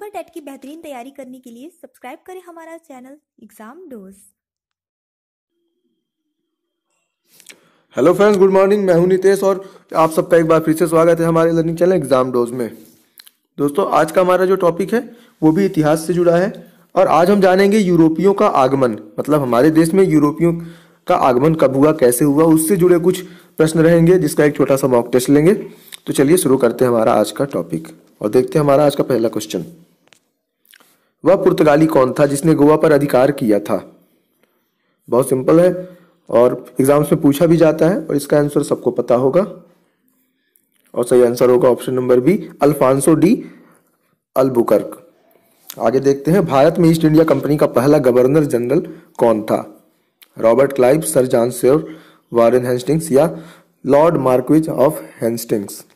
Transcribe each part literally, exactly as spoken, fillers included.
Paper TET की बेहतरीन तैयारी करने के लिए सब्सक्राइब करें हमारा channel exam dose. Hello friends, good morning. मैं हूं नितेश और आप सबका एक बार फिर से स्वागत है हमारे लर्निंग चैनल एग्जाम डोज में। दोस्तों, आज का हमारा जो टॉपिक है वो भी इतिहास से जुड़ा है और आज हम जानेंगे यूरोपियों का आगमन, मतलब हमारे देश में यूरोपियों का आगमन कब हुआ, कैसे हुआ, उससे जुड़े कुछ प्रश्न रहेंगे जिसका एक छोटा सा मॉक टेस्ट लेंगे। तो चलिए शुरू करते हैं हमारा आज का टॉपिक और देखते हैं हमारा आज का पहला क्वेश्चन। वह पुर्तगाली कौन था जिसने गोवा पर अधिकार किया था? बहुत सिंपल है और एग्जाम्स में पूछा भी जाता है और इसका आंसर सबको पता होगा और सही आंसर होगा option number B, Alfonso de Albuquerque. आगे देखते हैं, भारत में ईस्ट इंडिया कंपनी का पहला गवर्नर जनरल कौन था? Robert Clive, sir John Shore, Warren Hastings या लॉर्ड मार्क्विज ऑफ हेस्टिंग्स?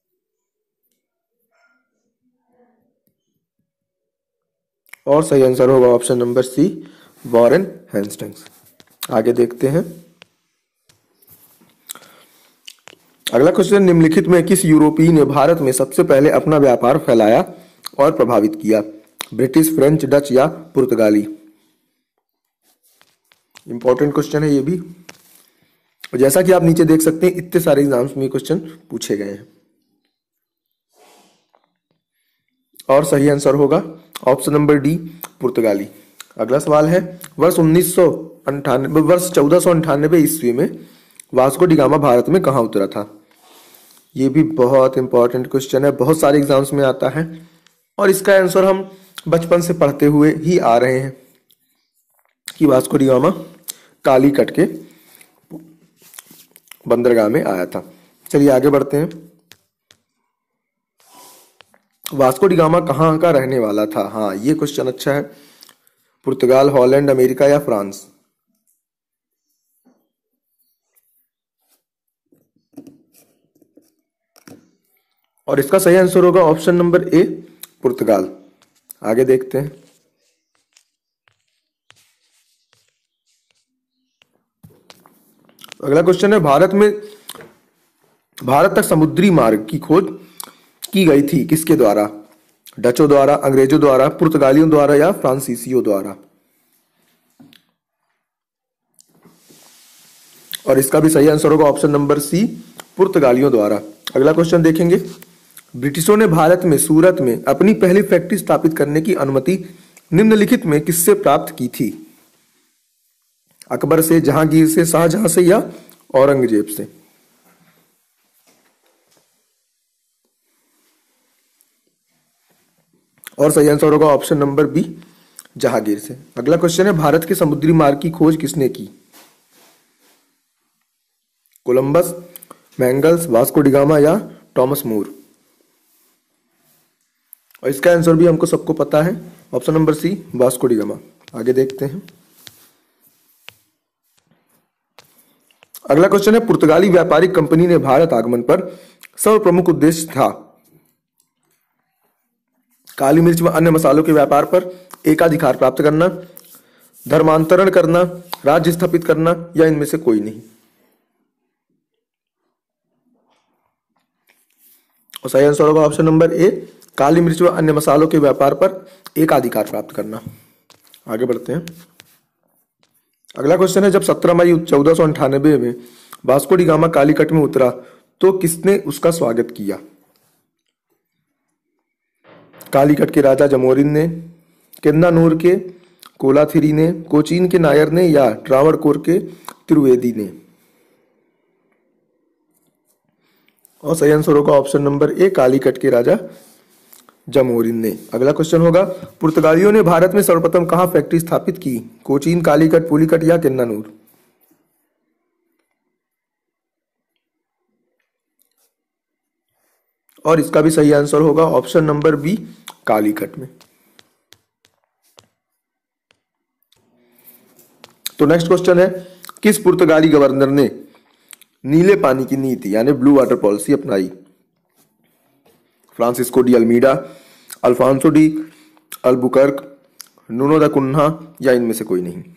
और सही आंसर होगा option number C, Warren Hastings. आगे देखते हैं, अगला क्वेश्चन, निम्नलिखित में किस यूरोपीय ने भारत में सबसे पहले अपना व्यापार फैलाया और प्रभावित किया? ब्रिटिश, फ्रेंच, डच या पुर्तगाली? इंपॉर्टेंट क्वेश्चन है ये भी। जैसा कि आप नीचे देख सकते हैं, इतने सारे एग्जाम्स में क्वेश्चन पूछे गए हैं और सही आंसर होगा ऑप्शन नंबर डी, पुर्तगाली। अगला सवाल है, वर्ष उन्नीस सौ अंठानवे वर्ष चौदह सौ अंठानवे ईस्वी में वास्को डी गामा भारत में कहाँ उतरा था? ये भी बहुत इंपॉर्टेंट क्वेश्चन है, बहुत सारे एग्जाम्स में आता है और इसका आंसर हम बचपन से पढ़ते हुए ही आ रहे हैं कि वास्को डी गामा कालीकट के बंदरगाह में आया था। चलिए आगे बढ़ते हैं, वास्को डी गामा कहाँ का रहने वाला था? हाँ, ये क्वेश्चन अच्छा है। पुर्तगाल, हॉलैंड, अमेरिका या फ्रांस? और इसका सही आंसर होगा ऑप्शन नंबर ए, पुर्तगाल। आगे देखते हैं, अगला क्वेश्चन है, भारत में भारत तक समुद्री मार्ग की खोज की गई थी किसके द्वारा? डचों द्वारा, अंग्रेजों द्वारा, पुर्तगालियों द्वारा या फ्रांसीसियों द्वारा? और इसका भी सही आंसर होगा ऑप्शन नंबर सी, पुर्तगालियों द्वारा। अगला क्वेश्चन देखेंगे, ब्रिटिशों ने भारत में सूरत में अपनी पहली फैक्ट्री स्थापित करने की अनुमति निम्नलिखित में किससे प्राप्त की थी? अकबर से, जहांगीर से, शाहजहां से या औरंगजेब से? और सही आंसर होगा ऑप्शन नंबर बी, जहांगीर से। अगला क्वेश्चन है, भारत के समुद्री मार्ग की खोज किसने की? कोलंबस, मैंगल्स, वास्को डी गामा या टॉमस मूर? और इसका आंसर भी हमको सबको पता है, option number C, Vasco da Gama. आगे देखते हैं, अगला क्वेश्चन है, पुर्तगाली व्यापारिक कंपनी ने भारत आगमन पर सर्व प्रमुख उद्देश्य था? काली मिर्च व अन्य मसालों के व्यापार पर एकाधिकार प्राप्त करना, धर्मांतरण करना, राज्य स्थापित करना या इनमें से कोई नहीं? और सही आंसर होगा ऑप्शन नंबर ए, काली मिर्च व अन्य मसालों के व्यापार पर एकाधिकार प्राप्त करना। आगे बढ़ते हैं, अगला क्वेश्चन है, जब सत्रह मई चौदह सौ अंठानबे में वास्को डी गामा कालीकट में उतरा तो किसने उसका स्वागत किया? कालीकट के राजा जमोरिन ने, किन्नानूर के कोलाथिरी ने, कोचीन के नायर ने या ट्रावणकोर के त्रिवेदी ने? और सही आंसर होगा ऑप्शन नंबर ए, कालीकट के राजा जमोरिन ने। अगला क्वेश्चन होगा, पुर्तगालियों ने भारत में सर्वप्रथम कहां फैक्ट्री स्थापित की? कोचीन, कालीकट, पुलिकट या किन्नानूर? और इसका भी सही आंसर होगा ऑप्शन नंबर बी, कालीकट में। तो नेक्स्ट क्वेश्चन है, किस पुर्तगाली गवर्नर ने नीले पानी की नीति यानी ब्लू वाटर पॉलिसी अपनाई? Francisco de Almeida, Alfonso de Albuquerque, Nuno da Cunha या इनमें से कोई नहीं?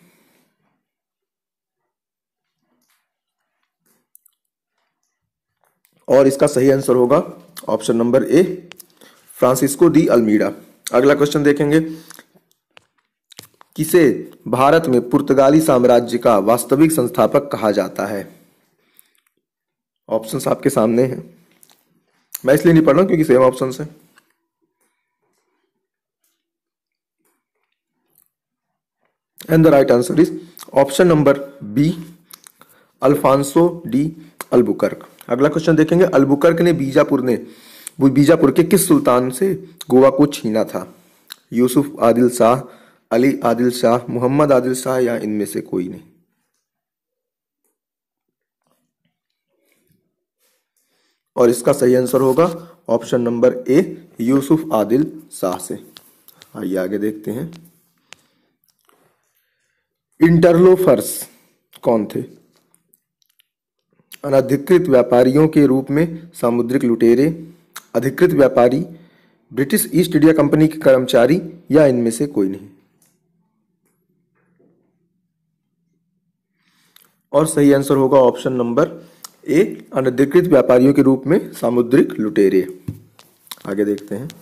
और इसका सही आंसर होगा option number A, Francisco de Almeida. अगला क्वेश्चन देखेंगे, किसे भारत में पुर्तगाली साम्राज्य का वास्तविक संस्थापक कहा जाता है? ऑप्शंस आपके सामने हैं, मैं इसलिए नहीं पढ़ रहा हूं क्योंकि सेम ऑप्शंस है। And the right answer is option number B, Alfonso de Albuquerque. अगला क्वेश्चन देखेंगे, अल्बुकर्क ने बीजापुर ने बीजापुर के किस सुल्तान से गोवा को छीना था? यूसुफ आदिल शाह, अली आदिल शाह, मोहम्मद आदिल शाह या इनमें से कोई नहीं? और इसका सही आंसर होगा option number A, Yusuf Adil Shah से। आइए आगे देखते हैं। इंटरलोफर्स कौन थे? अनधिकृत व्यापारियों के रूप में सामुद्रिक लुटेरे, अधिकृत व्यापारी, ब्रिटिश ईस्ट इंडिया कंपनी के कर्मचारी या इनमें से कोई नहीं? और सही आंसर होगा ऑप्शन नंबर ए, अनधिकृत व्यापारियों के रूप में सामुद्रिक लुटेरे। आगे देखते हैं।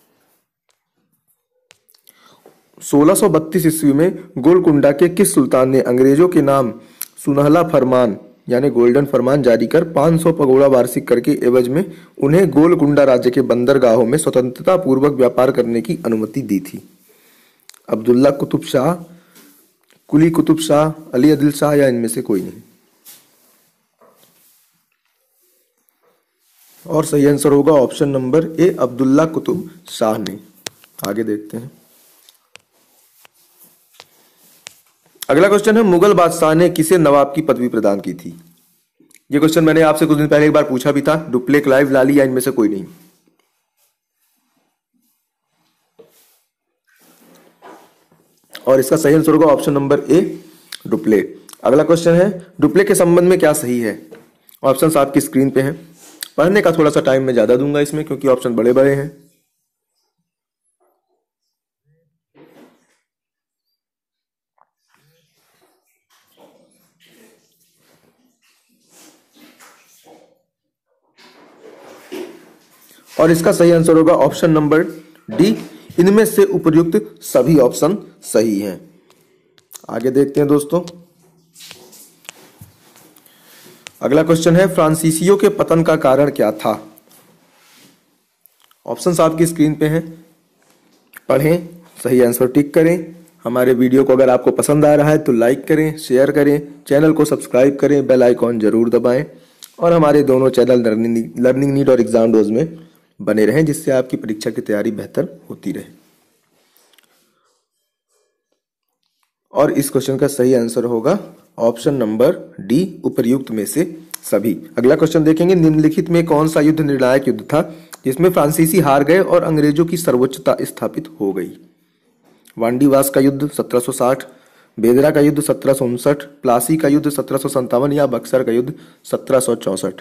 सोलह सौ बत्तीस ईस्वी में गोलकुंडा के किस सुल्तान ने अंग्रेजों के नाम सुनहला फरमान यानी गोल्डन फरमान जारी कर पाँच सौ पगोड़ा वार्षिक कर के एवज में उन्हें गोलकुंडा राज्य के बंदरगाहों में स्वतंत्रता पूर्वक व्यापार करने की अनुमति दी थी? अब्दुल्ला कुतुब शाह, कुली कुतुब शाह, अली आदिल शाह या इनमें से कोई नहीं? और सही आंसर होगा option number A, Abdullah Qutb Shah ने। आगे देखते हैं। अगला क्वेश्चन है, मुगल बादशाह ने किसे नवाब की पदवी प्रदान की थी? ये क्वेश्चन मैंने आपसे कुछ दिन पहले एक बार पूछा भी था। डुप्ले, क्लाइव, लाली या इनमें से कोई नहीं? और इसका सही आंसर होगा ऑप्शन नंबर ए, डुप्ले। अगला क्वेश्चन है, डुप्ले के संबंध में क्या सही है? ऑप्शंस आपकी स्क्रीन पे हैं। पढ़ने का थोड़ा सा टाइम मैं ज्यादा दूंगा इसमें क्योंकि ऑप्शन बड़े बड़े हैं। और इसका सही आंसर होगा ऑप्शन नंबर डी, इनमें से उपर्युक्त सभी ऑप्शन सही हैं। आगे देखते हैं दोस्तों। अगला क्वेश्चन है, फ्रांसीसियों के पतन का कारण क्या था? ऑप्शंस आपकी स्क्रीन पे हैं, पढ़ें, सही आंसर टिक करें। हमारे वीडियो को अगर आपको पसंद आ रहा है तो लाइक करें, शेयर करें, चैनल को सब्सक्राइब करें, बेल आइकॉन जरूर दबाएं और हमारे दोनों चैनल लर्निंग लर्निंग नीड और एग्जाम डोज में बने रहें, जिससे आपकी परीक्षा की तैयारी बेहतर होती रहे। और इस क्वेश्चन का सही आंसर होगा ऑप्शन नंबर डी, उपर्युक्त में से सभी। अगला क्वेश्चन देखेंगे, निम्नलिखित में कौन सा युद्ध निर्णायक युद्ध था जिसमें फ्रांसीसी हार गए और अंग्रेजों की सर्वोच्चता स्थापित हो गई? वांडीवास का युद्ध सत्रह सौ साठ, बेदरा का युद्ध सत्रह सौ उनसठ, प्लासी का युद्ध सत्रह सौ संतावन या बक्सर का युद्ध सत्रह सौ चौसठ?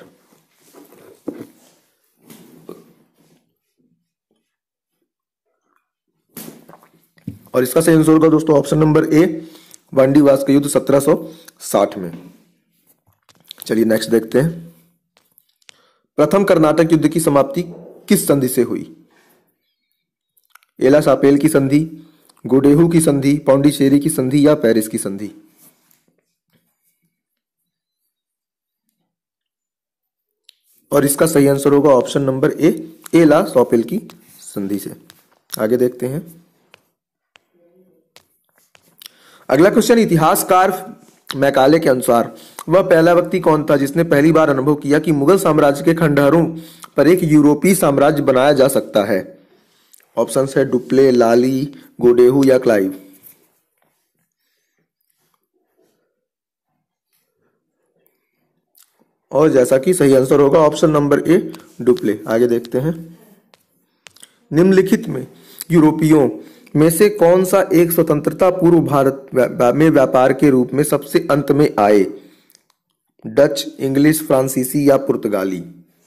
और इसका सही आंसर होगा दोस्तों ऑप्शन नंबर ए, वांडीवास का युद्ध सत्रह सौ साठ में। चलिए नेक्स्ट देखते हैं। प्रथम कर्नाटक युद्ध की समाप्ति किस संधि से हुई? एला सापेल की संधि, गोडेहू की संधि, पौंडीचेरी की संधि या पेरिस की संधि? और इसका सही आंसर होगा ऑप्शन नंबर ए, एला सापेल की संधि से। आगे देखते हैं। अगला क्वेश्चन, इतिहासकार मैकाले के अनुसार वह पहला व्यक्ति कौन था जिसने पहली बार अनुभव किया कि मुगल साम्राज्य के खंडहरों पर एक यूरोपीय साम्राज्य बनाया जा सकता है? ऑप्शन है डुप्ले, लाली, गोडेहू या क्लाइव? और जैसा कि सही आंसर होगा ऑप्शन नंबर ए, डुप्ले। आगे देखते हैं। निम्नलिखित में यूरोपियों में से कौन सा एक स्वतंत्रता पूर्व भारत में व्यापार के रूप में सबसे अंत में आए? डच, इंग्लिश, फ्रांसीसी या पुर्तगाली?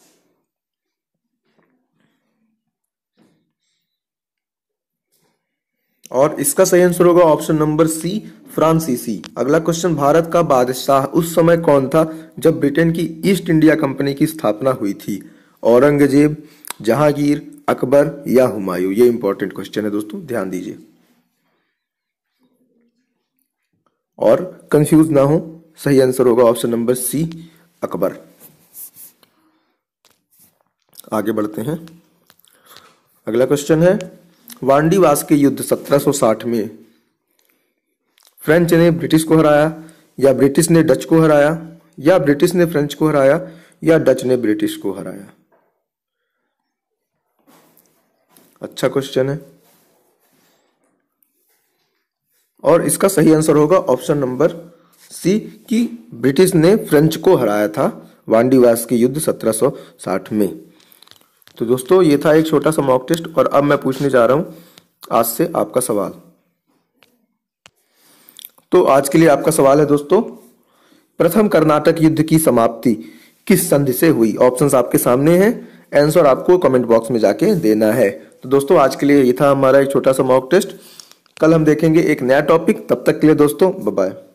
और इसका सही आंसर होगा ऑप्शन नंबर सी, फ्रांसीसी। अगला क्वेश्चन, भारत का बादशाह उस समय कौन था जब ब्रिटेन की ईस्ट इंडिया कंपनी की स्थापना हुई थी? औरंगजेब, जहांगीर, अकबर या हुमायूं? ये इंपॉर्टेंट क्वेश्चन है दोस्तों, ध्यान दीजिए और कंफ्यूज ना हो। सही आंसर होगा ऑप्शन नंबर सी, अकबर। आगे बढ़ते हैं। अगला क्वेश्चन है, वांडीवास के युद्ध सत्रह सौ साठ में फ्रेंच ने ब्रिटिश को हराया, या ब्रिटिश ने डच को हराया, या ब्रिटिश ने फ्रेंच को हराया, या डच ने ब्रिटिश को हराया? अच्छा क्वेश्चन है और इसका सही आंसर होगा ऑप्शन नंबर सी कि ब्रिटिश ने फ्रेंच को हराया था वांडीवास के युद्ध सत्रह सौ साठ में। तो दोस्तों ये था एक छोटा सा मॉक टेस्ट और अब मैं पूछने जा रहा हूं आज से आपका सवाल। तो आज के लिए आपका सवाल है दोस्तों, प्रथम कर्नाटक युद्ध की समाप्ति किस संधि से हुई? ऑप्शंस आपके सामने हैं, आंसर आपको कमेंट बॉक्स में जाके देना है। तो दोस्तों आज के लिए ये था हमारा एक छोटा सा मॉक टेस्ट। कल हम देखेंगे एक नया टॉपिक, तब तक के लिए दोस्तों बाय बाय।